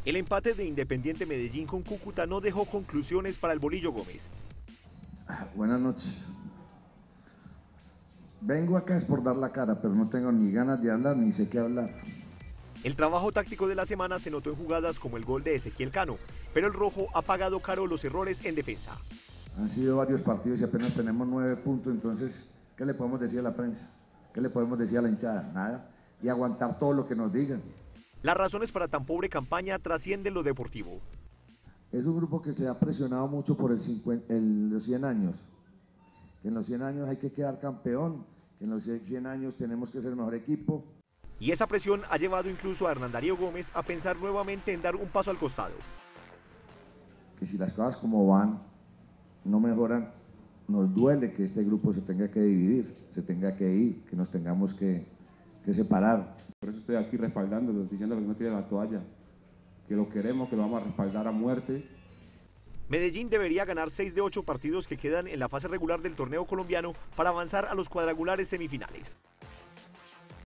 El empate de Independiente Medellín con Cúcuta no dejó conclusiones para el Bolillo Gómez. Buenas noches. Vengo acá es por dar la cara, pero no tengo ni ganas de hablar ni sé qué hablar. El trabajo táctico de la semana se notó en jugadas como el gol de Ezequiel Cano, pero el rojo ha pagado caro los errores en defensa. Han sido varios partidos y apenas tenemos 9 puntos, entonces, ¿qué le podemos decir a la prensa? ¿Qué le podemos decir a la hinchada? Nada. Y aguantar todo lo que nos digan. Las razones para tan pobre campaña trascienden lo deportivo. Es un grupo que se ha presionado mucho por los 100 años. Que en los 100 años hay que quedar campeón, que en los 100 años tenemos que ser el mejor equipo. Y esa presión ha llevado incluso a Hernán Darío Gómez a pensar nuevamente en dar un paso al costado. Que si las cosas como van no mejoran, nos duele que este grupo se tenga que dividir, se tenga que ir, que nos tengamos que separar. Por eso estoy aquí respaldándolo, diciendo que no tire la toalla, que lo queremos, que lo vamos a respaldar a muerte. Medellín debería ganar 6 de 8 partidos que quedan en la fase regular del torneo colombiano para avanzar a los cuadrangulares semifinales.